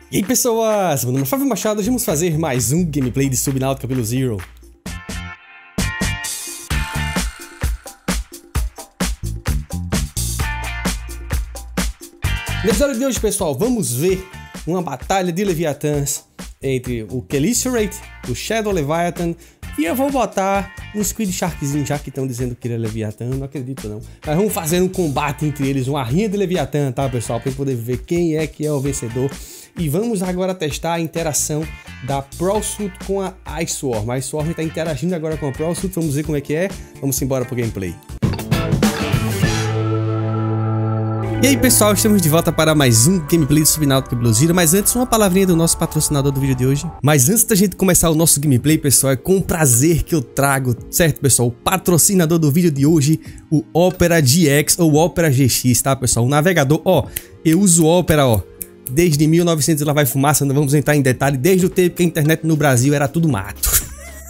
E aí pessoas, meu nome é Fábio Machado, hoje vamos fazer mais um gameplay de Subnautica pelo Zero. No episódio de hoje, pessoal, vamos ver uma batalha de Leviathans entre o Chelicerath, o Shadow Leviathan, e eu vou botar um Squid Sharkzinho, já que estão dizendo que ele é Leviathan, não acredito não. Mas vamos fazer um combate entre eles, uma rinha de Leviathan, tá pessoal, para poder ver quem é que é o vencedor. E vamos agora testar a interação da Prowsuit com a Iceworm. A Iceworm está interagindo agora com a Prowsuit, vamos ver como é que é. Vamos embora pro gameplay. E aí pessoal, estamos de volta para mais um gameplay de Subnautica pelo Zero. Mas antes, uma palavrinha do nosso patrocinador do vídeo de hoje. Mas antes da gente começar o nosso gameplay, pessoal, é com prazer que eu trago, certo pessoal, o patrocinador do vídeo de hoje, o Opera GX ou Opera GX, tá pessoal? O navegador, ó, eu uso o Opera, ó, desde 1900 lá vai fumaça, não vamos entrar em detalhe, desde o tempo que a internet no Brasil era tudo mato.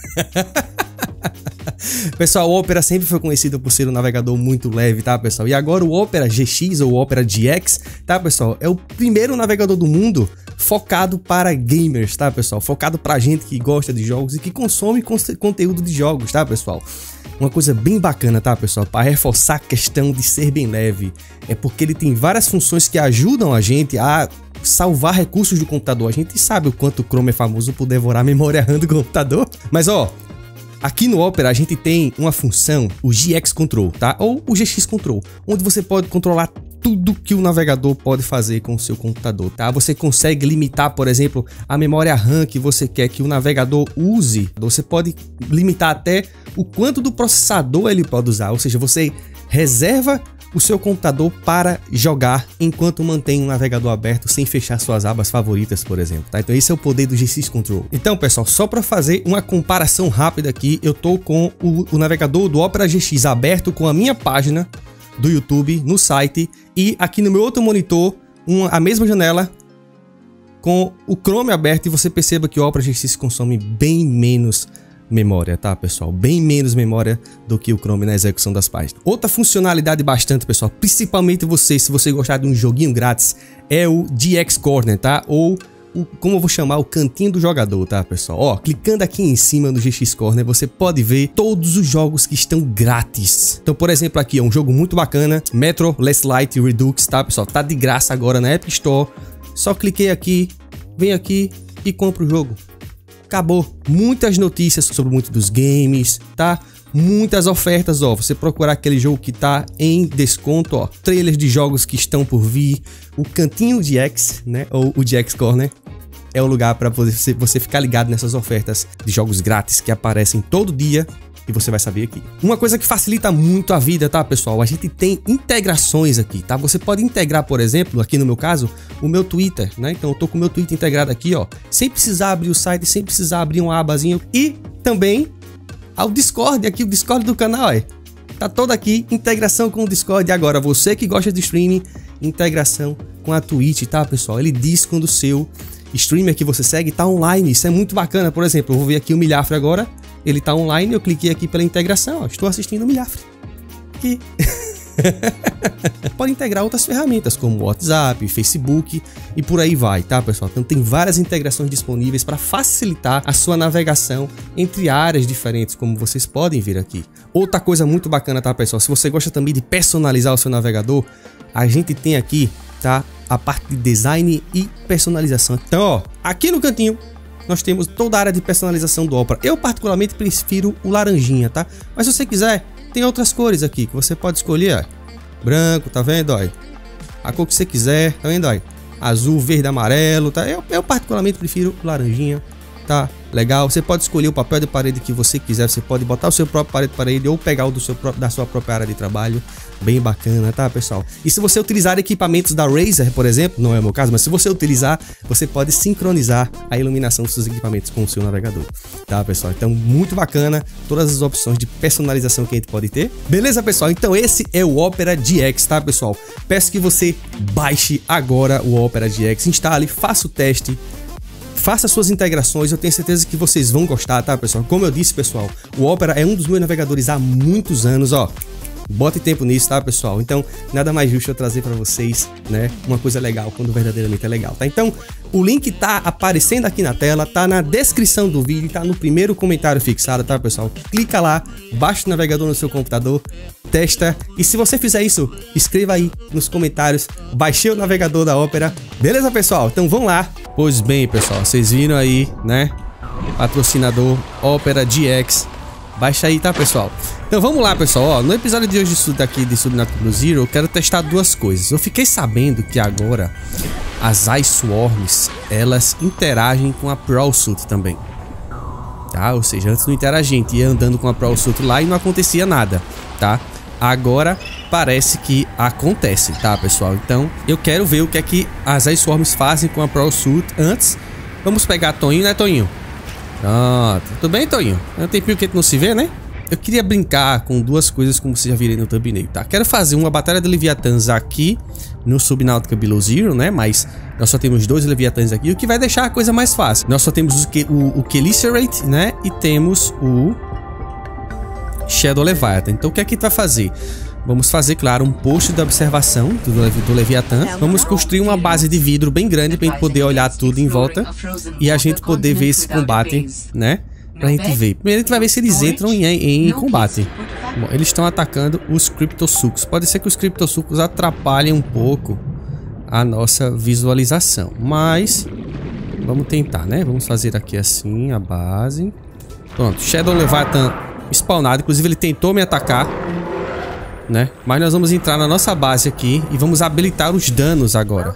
Pessoal, o Opera sempre foi conhecido por ser um navegador muito leve, tá pessoal? E agora o Opera GX ou Opera GX, tá pessoal? É o primeiro navegador do mundo focado para gamers, tá pessoal? Focado pra gente que gosta de jogos e que consome conteúdo de jogos, tá pessoal? Uma coisa bem bacana, tá pessoal? Para reforçar a questão de ser bem leve, é porque ele tem várias funções que ajudam a gente a salvar recursos do computador. A gente sabe o quanto o Chrome é famoso por devorar a memória RAM do computador, mas ó, aqui no Opera a gente tem uma função, o GX Control, tá? Ou o GX Control, onde você pode controlar tudo que o navegador pode fazer com o seu computador, tá? Você consegue limitar, por exemplo, a memória RAM que você quer que o navegador use. Você pode limitar até o quanto do processador ele pode usar, ou seja, você reserva o seu computador para jogar enquanto mantém o navegador aberto sem fechar suas abas favoritas, por exemplo, tá? Então esse é o poder do GX Control. Então pessoal, só para fazer uma comparação rápida aqui, eu tô com o navegador do Opera GX aberto com a minha página do YouTube no site e aqui no meu outro monitor a mesma janela com o Chrome aberto, e você perceba que o Opera GX consome bem menos memória, tá pessoal? Bem menos memória do que o Chrome na execução das páginas. Outra funcionalidade bastante, pessoal, principalmente se você gostar de um joguinho grátis, é o GX Corner, tá? Ou como eu vou chamar, o cantinho do jogador, tá pessoal? Ó, clicando aqui em cima no GX Corner, você pode ver todos os jogos que estão grátis. Então, por exemplo, aqui é um jogo muito bacana, Metro Last Light Redux, tá pessoal? Tá de graça agora na Epic Store. Só cliquei aqui, vem aqui e compra o jogo. Acabou. Muitas notícias sobre muitos dos games, tá? Muitas ofertas, ó. Você procurar aquele jogo que tá em desconto, ó. Trailers de jogos que estão por vir. O cantinho de X, né? Ou o GX Corner é o lugar para você ficar ligado nessas ofertas de jogos grátis que aparecem todo dia. E você vai saber aqui. Uma coisa que facilita muito a vida, tá pessoal? A gente tem integrações aqui, tá? Você pode integrar, por exemplo, aqui no meu caso, o meu Twitter, né? Então eu tô com o meu Twitter integrado aqui, ó. Sem precisar abrir o site, sem precisar abrir uma abazinha. E também ao Discord, aqui o Discord do canal, ó. Tá todo aqui, integração com o Discord. E agora, você que gosta de streaming, integração com a Twitch, tá pessoal? Ele diz quando o seu streamer que você segue tá online. Isso é muito bacana. Por exemplo, eu vou ver aqui o Milhafre agora. Ele tá online, eu cliquei aqui pela integração, ó, estou assistindo o Milhafre. Aqui. Pode integrar outras ferramentas como WhatsApp, Facebook e por aí vai, tá pessoal? Então tem várias integrações disponíveis para facilitar a sua navegação entre áreas diferentes, como vocês podem ver aqui. Outra coisa muito bacana, tá pessoal? Se você gosta também de personalizar o seu navegador, a gente tem aqui, tá, a parte de design e personalização. Então, ó, aqui no cantinho nós temos toda a área de personalização do Opera. Eu particularmente prefiro o laranjinha, tá? Mas se você quiser, tem outras cores aqui que você pode escolher, ó. Branco, tá vendo, ó? A cor que você quiser, tá vendo, ó? Azul, verde, amarelo, tá? Eu particularmente prefiro o laranjinha, tá? Legal. Você pode escolher o papel de parede que você quiser. Você pode botar o seu próprio papel de parede ou pegar o da sua própria área de trabalho. Bem bacana, tá pessoal? E se você utilizar equipamentos da Razer, por exemplo, não é o meu caso, mas se você utilizar, você pode sincronizar a iluminação dos seus equipamentos com o seu navegador, tá pessoal? Então muito bacana, todas as opções de personalização que a gente pode ter. Beleza pessoal? Então esse é o Opera GX, tá pessoal? Peço que você baixe agora o Opera GX, instale, faça o teste, faça suas integrações, eu tenho certeza que vocês vão gostar, tá pessoal? Como eu disse pessoal, o Opera é um dos meus navegadores há muitos anos, ó. Bote tempo nisso, tá, pessoal? Então, nada mais justo eu trazer pra vocês, né, uma coisa legal quando verdadeiramente é legal, tá? Então, o link tá aparecendo aqui na tela, tá na descrição do vídeo, tá no primeiro comentário fixado, tá, pessoal? Clica lá, baixa o navegador no seu computador, testa, e se você fizer isso, escreva aí nos comentários, baixei o navegador da Opera, beleza, pessoal? Então, vamos lá. Pois bem, pessoal, vocês viram aí, né, patrocinador Opera GX. Baixa aí, tá, pessoal? Então vamos lá, pessoal. Ó, no episódio de hoje de Subnautica Zero, eu quero testar duas coisas. Eu fiquei sabendo que agora as Ice Swarms, elas interagem com a Pro Suit também. Tá? Ou seja, antes não interagia, a gente ia andando com a Pro Suit lá e não acontecia nada, tá? Agora parece que acontece, tá, pessoal? Então eu quero ver o que é que as Ice Swarms fazem com a Pro Suit. Antes, vamos pegar Toinho, né, Toinho? Pronto. Tudo bem, Toinho? É um tempinho que a gente não se vê, né? Eu queria brincar com duas coisas, como vocês já viram no thumbnail, tá? Quero fazer uma batalha de Leviatãs aqui no Subnautica Below Zero, né? Mas nós só temos 2 Leviatãs aqui, o que vai deixar a coisa mais fácil. Nós só temos o Chelicerator, né? E temos o Shadow Leviathan. Então o que é que a gente vai fazer? Vamos fazer, claro, um posto de observação do Leviatã. Vamos construir uma base de vidro bem grande pra gente poder olhar tudo em volta e a gente poder ver esse combate, né? Pra gente ver. Primeiro a gente vai ver se eles entram em combate. Bom, eles estão atacando os Cryptosucos. Pode ser que os Cryptosucos atrapalhem um pouco a nossa visualização, mas vamos tentar, né? Vamos fazer aqui assim a base. Pronto, Shadow Leviathan spawnado. Inclusive ele tentou me atacar, né? Mas nós vamos entrar na nossa base aqui e vamos habilitar os danos agora.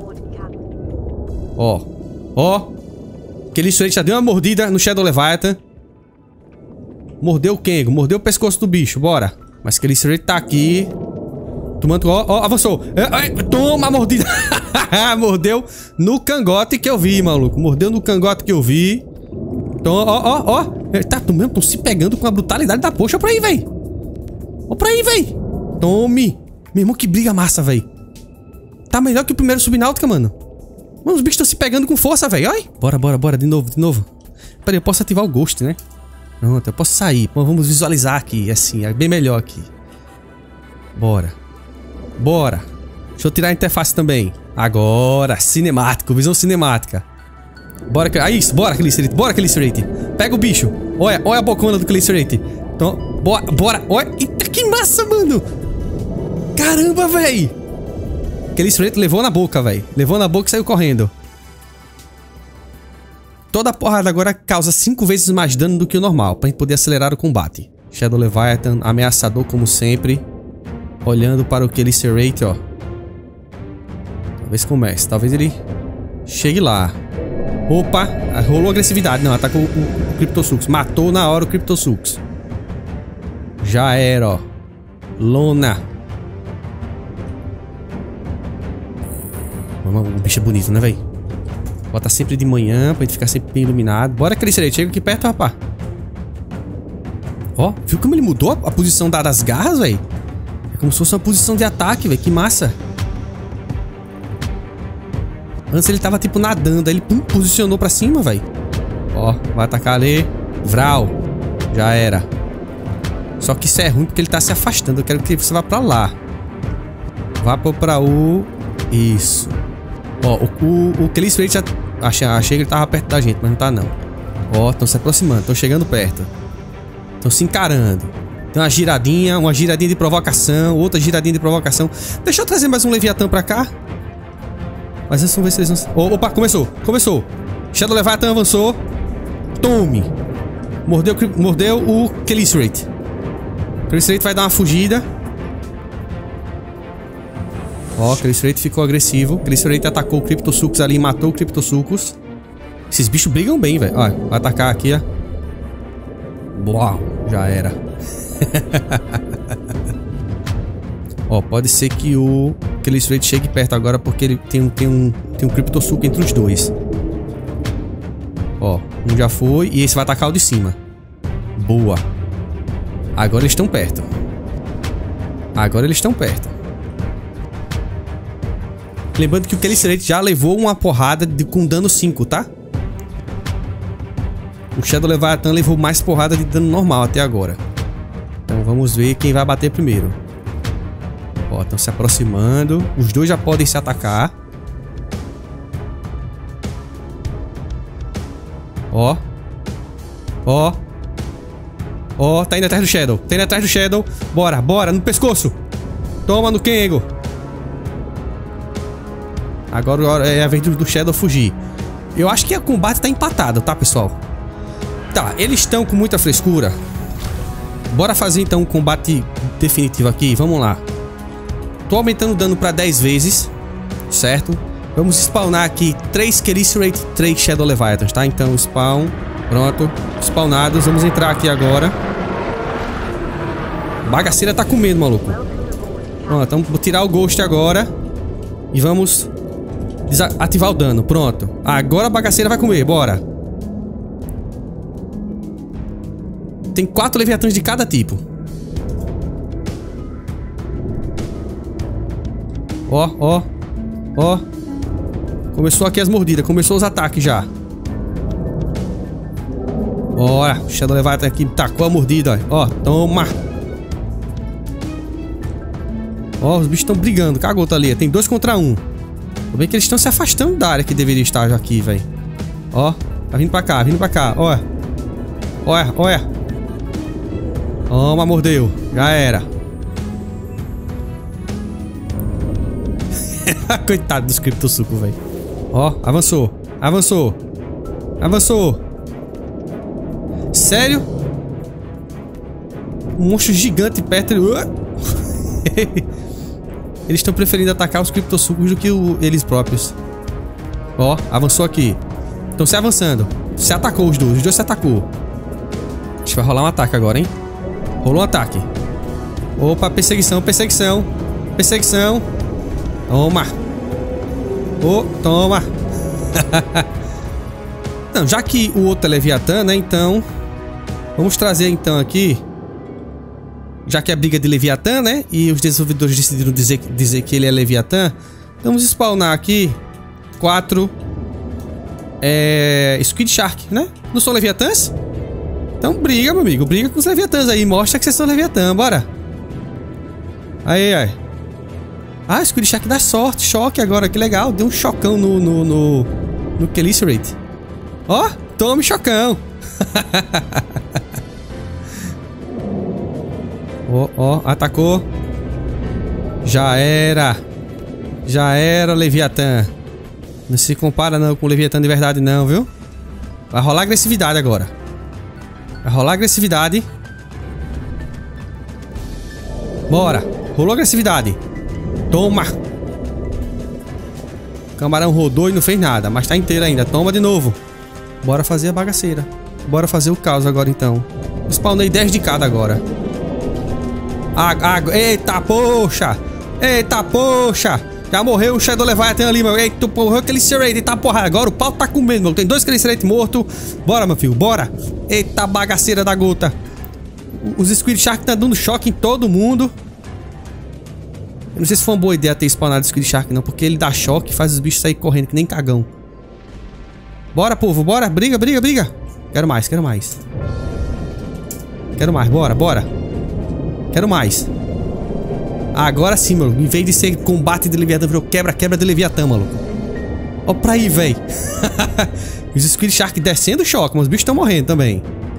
Ó, ó. Aquele já deu uma mordida no Shadow Leviathan. Mordeu o Kengo, mordeu o pescoço do bicho, bora. Mas aquele tá aqui. Tomando, ó, avançou. Toma a mordida. Mordeu no cangote que eu vi, maluco. Mordeu no cangote que eu vi. Então, ó. Tá tomando, tão se pegando com a brutalidade da poxa. Ó pra aí, véi. Ó pra aí, véi. Tome. Meu irmão, que briga massa, véi. Tá melhor que o primeiro Subnautica, mano. Mano, os bichos estão se pegando com força, velho. Bora. De novo. Peraí, eu posso ativar o Ghost, né? Pronto, eu posso sair. Vamos visualizar aqui, assim, é bem melhor aqui. Bora. Deixa eu tirar a interface também. Agora, cinemático, visão cinemática. Bora, isso, bora, Chelicerator. Pega o bicho. Olha a bocona do Chelicerator. Então, bora. Olha, eita, que massa, mano. Caramba, velho. Aquele Chelicerator levou na boca, velho. Levou na boca e saiu correndo. Toda a porrada agora causa 5 vezes mais dano do que o normal, pra gente poder acelerar o combate. Shadow Leviathan, ameaçador como sempre. Olhando para o Chelicerator, ó. Talvez comece, talvez ele chegue lá. Opa, rolou agressividade. Não, atacou o Cryptosucos. Matou na hora o Cryptosucos. Já era, ó. Lona. O bicho é bonito, né, velho? Bota sempre de manhã pra gente ficar sempre bem iluminado. Bora, Chelicerator. Chega aqui perto, rapaz. Ó, viu como ele mudou a posição das garras, velho? É como se fosse uma posição de ataque, velho. Que massa. Antes ele tava, tipo, nadando. Aí ele, pum, posicionou pra cima, velho. Ó, vai atacar ali. Vral. Já era. Só que isso é ruim porque ele tá se afastando. Eu quero que você vá pra lá. Vá pra o... Isso. Ó, o Chelicerator achei que ele tava perto da gente, mas não tá não. Ó, estão se aproximando, estão chegando perto. Estão se encarando. Tem uma giradinha de provocação, outra giradinha de provocação. Deixa eu trazer mais um Leviatã pra cá. Mas vamos ver se eles vão... Opa, começou. Shadow Leviathan avançou. Tome. Mordeu o Chelicerator. O Chelicerator vai dar uma fugida. Ó, o Chelicerator ficou agressivo. O Chelicerator atacou o Cryptosucos ali e matou o Cryptosucos. Esses bichos brigam bem, velho. Ó, vai atacar aqui, ó. Uau, já era. Ó, pode ser que o Chelicerator chegue perto agora porque ele tem um Cryptosuco entre os dois. Ó, um já foi e esse vai atacar o de cima. Boa. Agora eles estão perto. Lembrando que o Chelicerator já levou uma porrada com dano 5, tá? O Shadow Leviathan levou mais porrada de dano normal até agora. Então vamos ver quem vai bater primeiro. Ó, estão se aproximando. Os dois já podem se atacar. Ó. Ó. Ó, tá indo atrás do Shadow. Tá indo atrás do Shadow. Bora, bora, no pescoço. Toma no Kengo. Agora é a vez do Shadow fugir. Eu acho que o combate tá empatado, tá, pessoal? Tá, eles estão com muita frescura. Bora fazer então um combate definitivo aqui. Vamos lá. Tô aumentando o dano pra 10 vezes. Certo? Vamos spawnar aqui 3 Chelicerated e 3 Shadow Leviathans, tá? Então spawn. Pronto. Spawnados. Vamos entrar aqui agora. Bagaceira tá com medo, maluco. Pronto, vamos tirar o Ghost agora. E vamos ativar o dano. Pronto. Agora a bagaceira vai comer. Bora. Tem 4 Leviatãs de cada tipo. Ó, ó. Ó. Começou aqui as mordidas. Começou os ataques já. Bora. O Shadow Leviathan aqui tacou a mordida. Ó, toma. Ó, os bichos estão brigando. Cagou, tá ali. Tem 2 contra 1. Tô bem que eles estão se afastando da área que deveria estar já aqui, velho. Ó. Tá vindo pra cá, vindo pra cá. Ó. Olha, olha. Toma, mordeu. Já era. Coitado dos criptosuco, velho. Ó, avançou. Avançou. Avançou. Sério? Um monstro gigante perto. Eles estão preferindo atacar os criptosucos do que eles próprios. Ó, avançou aqui. Estão se avançando. Se atacou os dois se atacou. Acho que vai rolar um ataque agora, hein? Rolou um ataque. Opa, perseguição, perseguição. Perseguição. Toma. Oh, toma. Não, já que o outro é Leviatã, né? Então, vamos trazer então aqui. Já que é briga de Leviatã, né? E os desenvolvedores decidiram dizer que ele é Leviatã. Vamos spawnar aqui 4 Squid Shark, né? Não são Leviatãs? Então briga, meu amigo. Briga com os Leviatãs aí. Mostra que vocês são Leviatã. Bora. Aí, aí. Ah, Squid Shark dá sorte. Choque agora. Que legal. Deu um chocão no Chelicerated. Ó, tome chocão. Ó, ó, atacou. Já era. Já era, Leviatã. Não se compara não com o Leviatã de verdade não, viu? Vai rolar agressividade agora. Vai rolar agressividade. Bora. Rolou agressividade. Toma. O camarão rodou e não fez nada, mas tá inteiro ainda. Toma de novo. Bora fazer a bagaceira. Bora fazer o caos agora então. Spawnei 10 de cada agora. Eita, poxa! Eita, poxa! Já morreu o Shadow Leviathan ali, meu. Eita, porra, aquele Chelicerated, tá porra. Agora o pau tá comendo, meu. Tem 2 Chelicerated mortos. Bora, meu filho, bora. Eita, bagaceira da gota. Os Squid Shark tá dando choque em todo mundo. Eu não sei se foi uma boa ideia ter spawnado o Squid Shark, não. Porque ele dá choque e faz os bichos sair correndo que nem cagão. Bora, povo, bora. Briga, briga, briga. Quero mais, quero mais. Quero mais, bora, bora. Quero mais. Agora sim, mano. Em vez de ser combate de Leviatã, virou quebra-quebra de Leviatã, maluco. Ó pra aí, velho. Os Squid Shark descendo choque, mas os bichos estão morrendo também.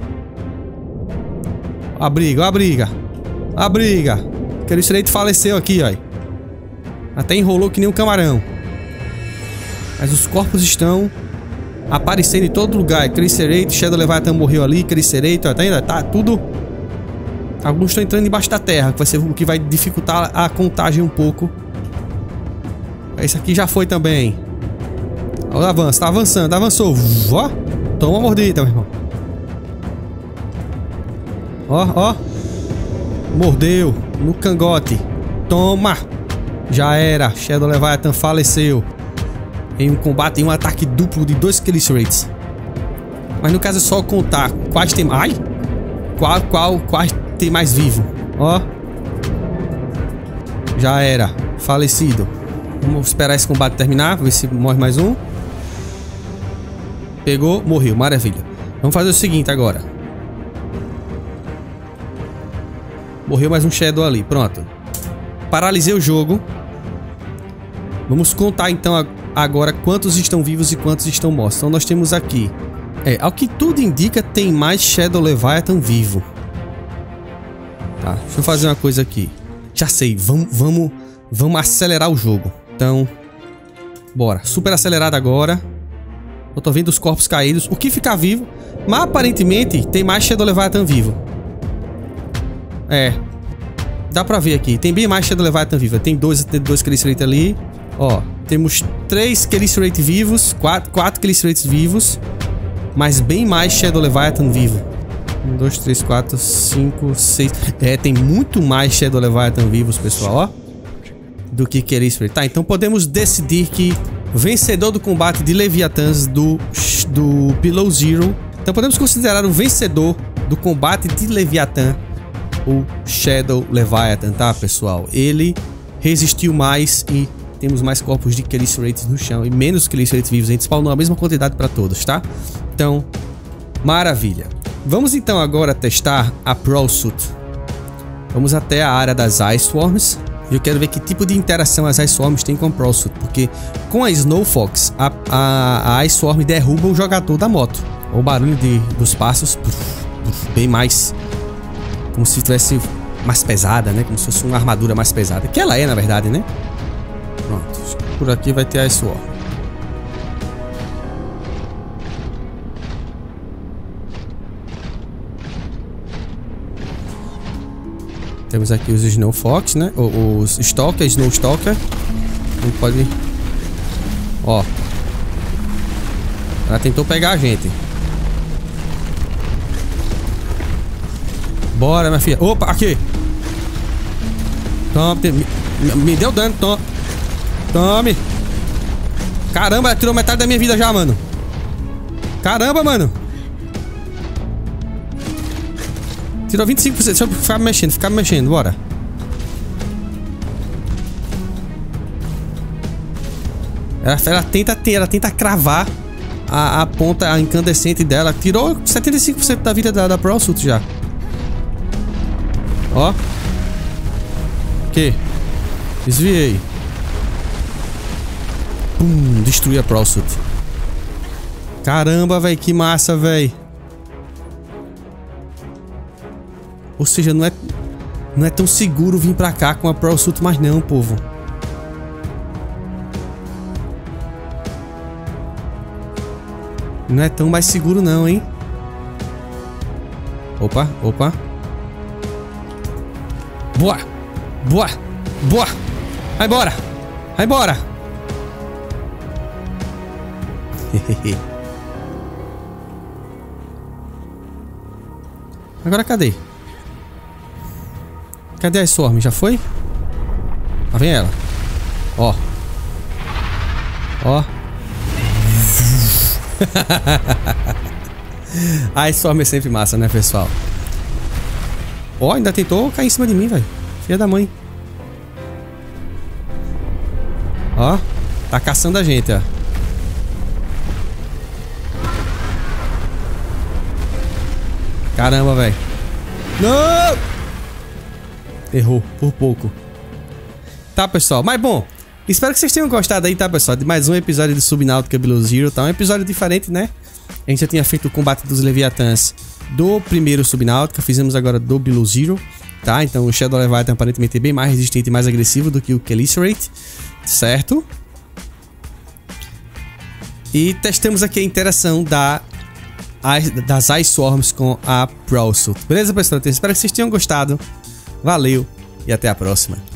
Ó a briga, ó a briga. Ó a briga. O Chelicerated faleceu aqui, ó. Até enrolou que nem um camarão. Mas os corpos estão aparecendo em todo lugar. Chelicerated, Shadow Leviathan morreu ali. Chelicerated, ó, tá tudo. Alguns estão entrando embaixo da terra, que vai ser o que vai dificultar a contagem um pouco. Esse aqui já foi também. Olha o avanço, tá avançando, avançou. Ó, toma uma mordida, meu irmão. Ó, ó. Mordeu no cangote. Toma. Já era. Shadow Leviathan faleceu em um combate, em um ataque duplo de 2 Chelicerated. Mas no caso é só contar quais tem... Ai! Quais tem mais vivo. Ó. Já era. Falecido. Vamos esperar esse combate terminar. Ver se morre mais um. Pegou, morreu. Maravilha. Vamos fazer o seguinte agora. Morreu mais um Shadow ali. Pronto. paralisei o jogo. Vamos contar então agora quantos estão vivos e quantos estão mortos. Então nós temos aqui... ao que tudo indica, tem mais Shadow Leviathan vivo. Tá, deixa eu fazer uma coisa aqui. Já sei, vamos acelerar o jogo. Então, bora. Super acelerado agora. Eu tô vendo os corpos caídos. O que ficar vivo, mas aparentemente tem mais Shadow Leviathan vivo. Dá pra ver aqui. Tem bem mais Shadow Leviathan vivo. Tem dois Chelicerates ali. Ó, temos 3 Chelicerates vivos. 4 Chelicerates vivos. Mas bem mais Shadow Leviathan vivo. 1, 2, 3, 4, 5, 6. Tem muito mais Shadow Leviathan vivos, pessoal, ó. Do que Chelicerate. Tá, então podemos decidir que o vencedor do combate de Leviathans do Below Zero. Então podemos considerar o vencedor do combate de Leviathan o Shadow Leviathan, tá, pessoal? Ele resistiu mais e temos mais corpos de Chelicerates no chão e menos Chelicerates vivos. A gente spawnou a mesma quantidade para todos, tá? Então, maravilha. Vamos então agora testar a Prowl Suit. Vamos até a área das Ice Swarms. E eu quero ver que tipo de interação as Ice Swarms têm com a Prowl Suit. Porque com a Snow Fox, a Ice Swarm derruba o jogador da moto. O barulho dos passos, bem mais... como se tivesse mais pesada, né? Como se fosse uma armadura mais pesada. Que ela é, na verdade, né? Pronto. Por aqui vai ter a Ice Swarm. Temos aqui os Snow Fox, né? Os Stalker, Snow Stalker. Não pode... Ó. Ela tentou pegar a gente. Bora, minha filha. Opa, aqui. Toma, me deu dano, tome. Caramba, ela tirou metade da minha vida já, mano. Caramba, mano. Tirou 25%. Deixa eu ficar me mexendo, bora. Ela tenta cravar a ponta incandescente dela. Tirou 75% da vida da Prowl Suit já. Ó. Que? Desviei. Pum, destruí a Prowl Suit. Caramba, velho, que massa, velho. Ou seja, não é tão seguro vir pra cá com a Prowl Suit mais não, povo. Não é tão mais seguro não, hein? Opa, opa. Boa! Boa! Boa! Vai embora! Vai embora! Agora cadê? Cadê a Swarm? Já foi? Lá vem ela. Ó. Ó. A Swarm é sempre massa, né, pessoal? Ó, ainda tentou cair em cima de mim, velho. Filha da mãe. Ó. Tá caçando a gente, ó. Caramba, velho. Não! Errou, por pouco. Tá, pessoal? Mas bom, espero que vocês tenham gostado aí, tá, pessoal? De mais um episódio de Subnautica Below Zero, tá? Um episódio diferente, né? A gente já tinha feito o combate dos Leviathans do primeiro Subnautica, fizemos agora do Below Zero, tá? Então o Shadow Leviathan aparentemente é bem mais resistente e mais agressivo do que o Chelicerate, certo? E testamos aqui a interação das Ice Swarms com a Prowl Suit. Beleza, pessoal? Então, espero que vocês tenham gostado. Valeu e até a próxima.